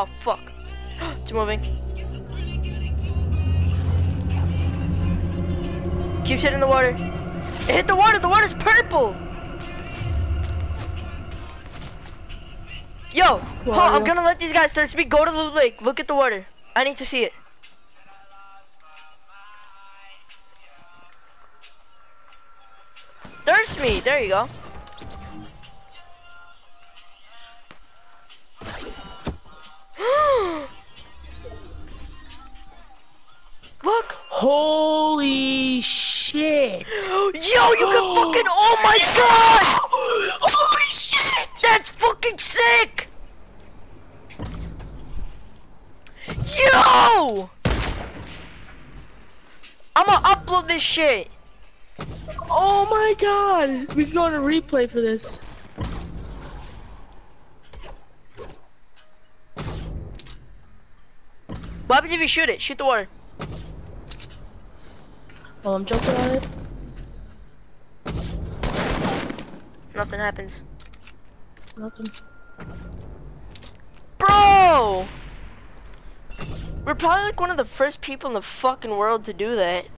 Oh fuck. It's moving. Keeps hitting the water. It hit the water. The water's purple. Yo, I'm gonna let these guys thirst me. Go to the lake. Look at the water. I need to see it. Thirst me. There you go. Look. Holy shit. Yo, you can fucking, oh my god. Holy shit. That's fucking sick. Yo. I'ma upload this shit. Oh my god. We can go on a replay for this. What happens if you shoot it? Shoot the water. Well, I'm jumping on it. Nothing happens. Nothing. Bro! We're probably like one of the first people in the fucking world to do that.